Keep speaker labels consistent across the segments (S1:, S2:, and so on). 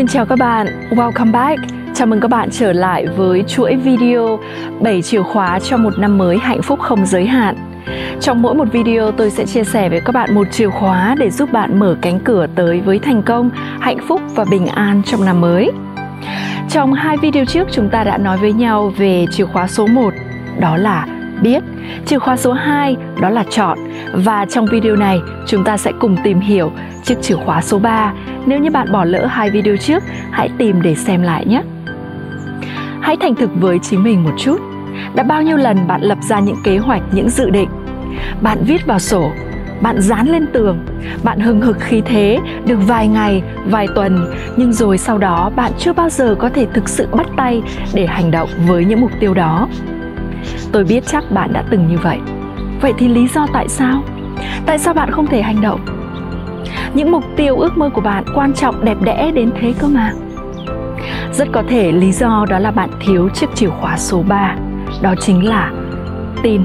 S1: Xin chào các bạn, welcome back. Chào mừng các bạn trở lại với chuỗi video 7 chìa khóa cho một năm mới hạnh phúc không giới hạn. Trong mỗi một video tôi sẽ chia sẻ với các bạn một chìa khóa để giúp bạn mở cánh cửa tới với thành công, hạnh phúc và bình an trong năm mới. Trong 2 video trước chúng ta đã nói với nhau về chìa khóa số 1, đó là biết. Chìa khóa số 2 đó là chọn. Và trong video này chúng ta sẽ cùng tìm hiểu chiếc chìa khóa số 3. Nếu như bạn bỏ lỡ 2 video trước, hãy tìm để xem lại nhé. Hãy thành thực với chính mình một chút. Đã bao nhiêu lần bạn lập ra những kế hoạch, những dự định? Bạn viết vào sổ, bạn dán lên tường, bạn hừng hực khí thế được vài ngày, vài tuần, nhưng rồi sau đó bạn chưa bao giờ có thể thực sự bắt tay để hành động với những mục tiêu đó. Tôi biết chắc bạn đã từng như vậy. Vậy thì lý do tại sao? Tại sao bạn không thể hành động? Những mục tiêu ước mơ của bạn quan trọng đẹp đẽ đến thế cơ mà. Rất có thể lý do đó là bạn thiếu chiếc chìa khóa số 3. Đó chính là tin.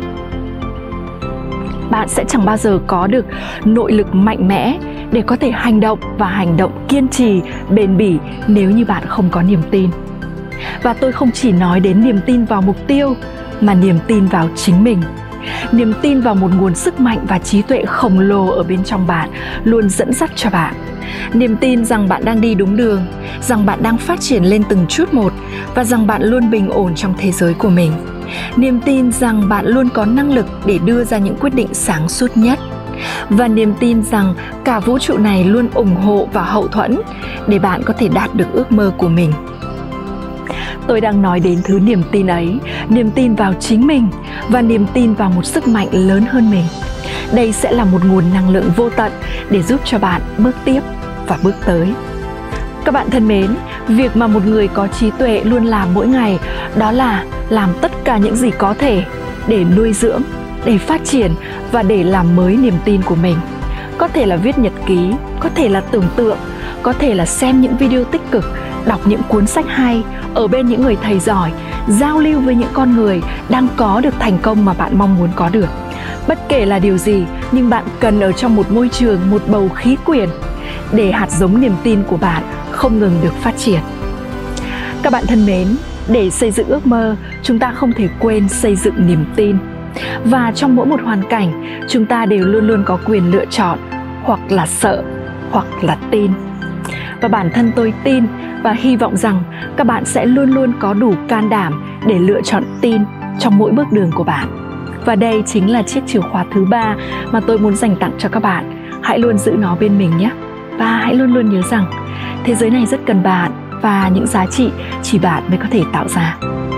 S1: Bạn sẽ chẳng bao giờ có được nội lực mạnh mẽ để có thể hành động và hành động kiên trì, bền bỉ nếu như bạn không có niềm tin. Và tôi không chỉ nói đến niềm tin vào mục tiêu, mà niềm tin vào chính mình. Niềm tin vào một nguồn sức mạnh và trí tuệ khổng lồ ở bên trong bạn luôn dẫn dắt cho bạn. Niềm tin rằng bạn đang đi đúng đường, rằng bạn đang phát triển lên từng chút một và rằng bạn luôn bình ổn trong thế giới của mình. Niềm tin rằng bạn luôn có năng lực để đưa ra những quyết định sáng suốt nhất. Và niềm tin rằng cả vũ trụ này luôn ủng hộ và hậu thuẫn để bạn có thể đạt được ước mơ của mình. Tôi đang nói đến thứ niềm tin ấy, niềm tin vào chính mình và niềm tin vào một sức mạnh lớn hơn mình. Đây sẽ là một nguồn năng lượng vô tận để giúp cho bạn bước tiếp và bước tới. Các bạn thân mến, việc mà một người có trí tuệ luôn làm mỗi ngày đó là làm tất cả những gì có thể để nuôi dưỡng, để phát triển và để làm mới niềm tin của mình. Có thể là viết nhật ký, có thể là tưởng tượng, có thể là xem những video tích cực, đọc những cuốn sách hay, ở bên những người thầy giỏi, giao lưu với những con người đang có được thành công mà bạn mong muốn có được. Bất kể là điều gì, nhưng bạn cần ở trong một môi trường, một bầu khí quyển để hạt giống niềm tin của bạn không ngừng được phát triển. Các bạn thân mến, để xây dựng ước mơ, chúng ta không thể quên xây dựng niềm tin. Và trong mỗi một hoàn cảnh, chúng ta đều luôn luôn có quyền lựa chọn, hoặc là sợ, hoặc là tin. Và bản thân tôi tin và hy vọng rằng các bạn sẽ luôn luôn có đủ can đảm để lựa chọn tin trong mỗi bước đường của bạn. Và đây chính là chiếc chìa khóa thứ 3 mà tôi muốn dành tặng cho các bạn. Hãy luôn giữ nó bên mình nhé. Và hãy luôn luôn nhớ rằng thế giới này rất cần bạn và những giá trị chỉ bạn mới có thể tạo ra.